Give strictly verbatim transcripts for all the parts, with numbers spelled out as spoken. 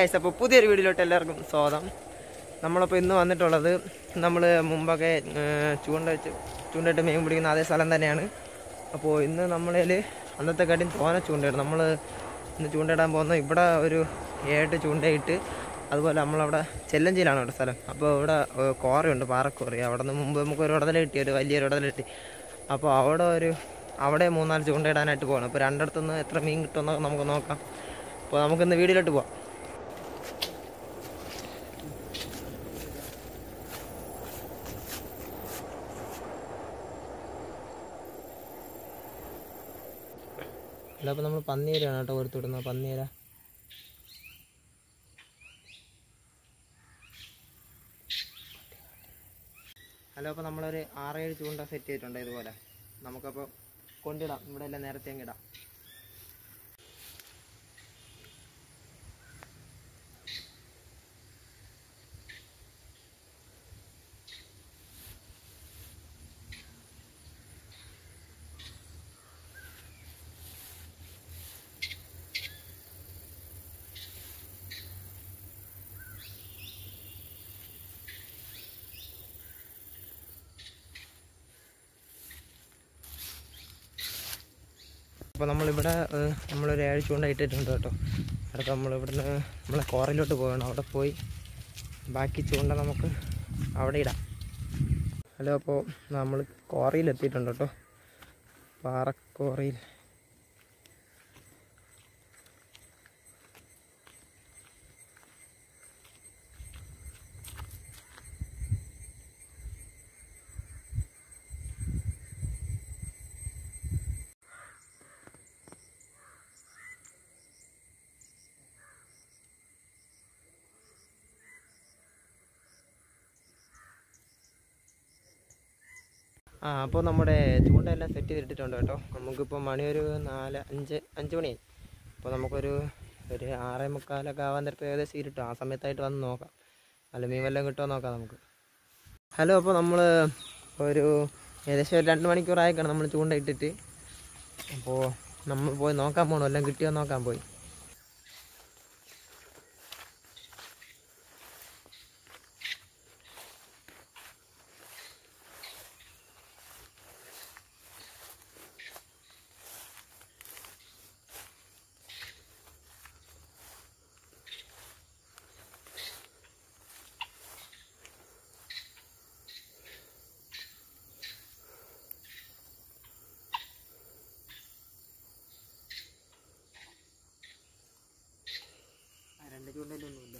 Guys, അപ്പോൾ പുതിയൊരു വീഡിയോയിലോട്ട് എല്ലാവർക്കും സ്വാഗതം. നമ്മളപ്പോൾ ഇന്ന് വന്നിട്ടുള്ളത് നമ്മൾ മുമ്പൊക്കെ ചൂണ്ട വെച്ച് ചൂണ്ടയിട്ട് മീൻ പിടിക്കുന്ന അതേ സ്ഥലം തന്നെയാണ്. അപ്പോൾ ഇന്ന് നമ്മളിൽ അന്നത്തെ കാട്ടിയും തോന ചൂണ്ടയിടും. നമ്മൾ ഇന്ന് ചൂണ്ടയിടാൻ പോകുന്നത് ഇവിടെ ഒരു ഏട്ട് ചൂണ്ടയിട്ട്, അതുപോലെ നമ്മളവിടെ ചെല്ലഞ്ചിയിലാണ് അവിടെ സ്ഥലം. അപ്പോൾ ഇവിടെ കോറയുണ്ട്, പാറക്കോറി. അവിടെ നിന്ന് മുമ്പ് നമുക്ക് ഒരു ഇടതല കിട്ടി, ഒരു വലിയൊരു ഇടതല കിട്ടി. അപ്പോൾ അവിടെ ഒരു അവിടെ മൂന്നാല് ചൂണ്ടയിടാനായിട്ട് പോകണം. അപ്പോൾ രണ്ടിടത്തുനിന്ന് എത്ര മീൻ കിട്ടുമെന്നൊക്കെ നമുക്ക് നോക്കാം. അപ്പോൾ നമുക്കിന്ന് വീഡിയോയിലോട്ട് പോവാം. അല്ല, അപ്പോൾ നമ്മൾ പന്നിയേരാണ് കേട്ടോ കൊടുത്തു വിടുന്നത്. പന്നിയേര ഹലോ. അപ്പോൾ നമ്മളൊരു ആറേഴ് ചൂണ്ട സെറ്റ് ചെയ്തിട്ടുണ്ട് ഇതുപോലെ. നമുക്കപ്പോൾ കൊണ്ടിടാം. ഇവിടെ എല്ലാം നേരത്തെ അങ്ങ് ഇടാം. അപ്പോൾ നമ്മളിവിടെ നമ്മളൊരു ഏഴ് ചൂണ്ട ഇട്ടിട്ടുണ്ട് കേട്ടോ. അടുത്ത നമ്മളിവിടുന്ന് നമ്മളെ കോറയിലോട്ട് പോകണം. അവിടെ പോയി ബാക്കി ചൂണ്ട നമുക്ക് അവിടെ ഇടാം. ഹലോ, അപ്പോൾ നമ്മൾ കോറയിലെത്തിയിട്ടുണ്ട് കേട്ടോ, പാറക്കോറയിൽ. ആ അപ്പോൾ നമ്മുടെ ചൂണ്ടയെല്ലാം സെറ്റ് ചെയ്തിട്ടുണ്ട് കേട്ടോ. നമുക്കിപ്പോൾ മണി ഒരു നാല് അഞ്ച് അഞ്ച് മണിയായി. അപ്പോൾ നമുക്കൊരു ഒരു ആറേ മുക്കാലൊക്കെ ആവാൻ നേരത്തെ ഏകദേശം ഇരുട്ടും. ആ സമയത്തായിട്ട് വന്ന് നോക്കാം, നല്ല മീൻ വല്ലതും കിട്ടുമോ നോക്കാം നമുക്ക്. ഹലോ, അപ്പോൾ നമ്മൾ ഒരു ഏകദേശം ഒരു രണ്ട് മണിക്കൂറായിക്കാണ് നമ്മൾ ചൂണ്ട ഇട്ടിട്ട്. അപ്പോൾ നമ്മൾ പോയി നോക്കാൻ പോകണം, എല്ലാം കിട്ടിയോ നോക്കാൻ പോയി. രണ്ട് ചൂണ്ടയിലൊന്നുമില്ല.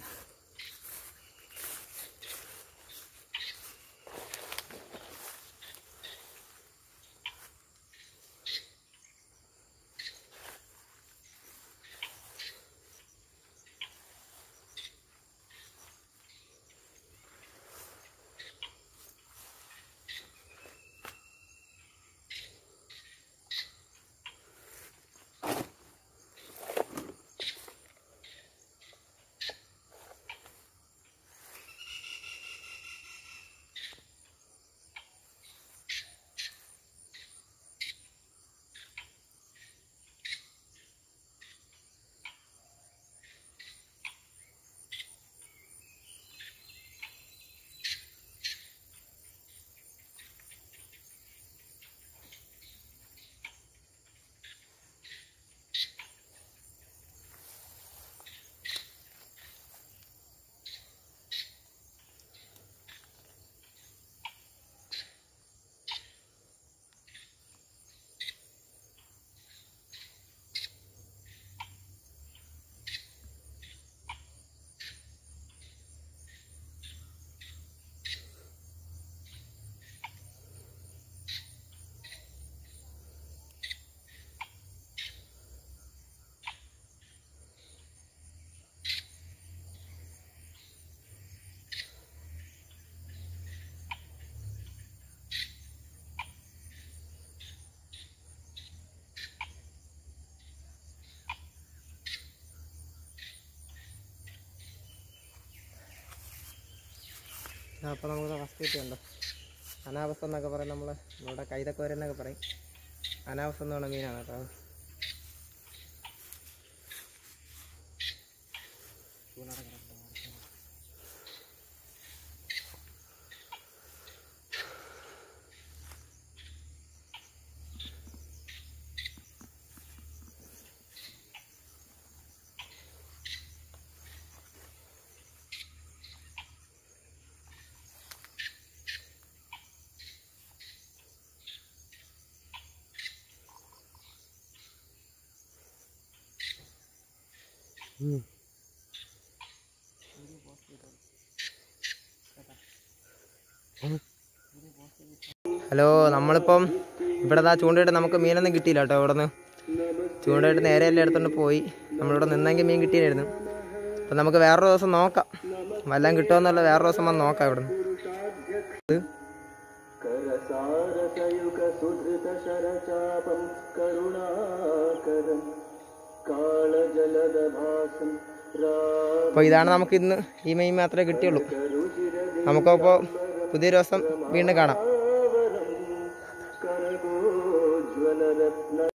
അപ്പോൾ നമുക്ക് ഫസ്റ്റ് കിട്ടിയുണ്ടോ അനാവസ്ഥ എന്നൊക്കെ പറയും. നമ്മൾ നമ്മുടെ കൈതക്കോരെന്നൊക്കെ പറയും. അനാവസ്ഥ എന്ന് പറഞ്ഞ മീനാണ് കേട്ടോ. ഹലോ, നമ്മളിപ്പം ഇവിടെ ദാ ചൂണ്ടയിട്ട് നമുക്ക് മീനൊന്നും കിട്ടിയില്ല കേട്ടോ. ഇവിടെ നിന്ന് ചൂണ്ടയിട്ട് നേരെ എല്ലാം എടുത്തുകൊണ്ട് പോയി. നമ്മളിവിടെ നിന്നെങ്കിൽ മീൻ കിട്ടിയായിരുന്നു. അപ്പം നമുക്ക് വേറൊരു ദിവസം നോക്കാം, വല്ലതും കിട്ടുമെന്നുള്ള വേറൊരു ദിവസം വന്ന് നോക്കാം. ഇവിടെ നിന്ന് അപ്പോൾ ഇതാണ് നമുക്ക് ഇന്ന് ഈ മീൻ മാത്രമേ കിട്ടിയുള്ളൂ. നമുക്കപ്പോൾ പുതിയൊരു ദിവസം വീണ്ടും കാണാം.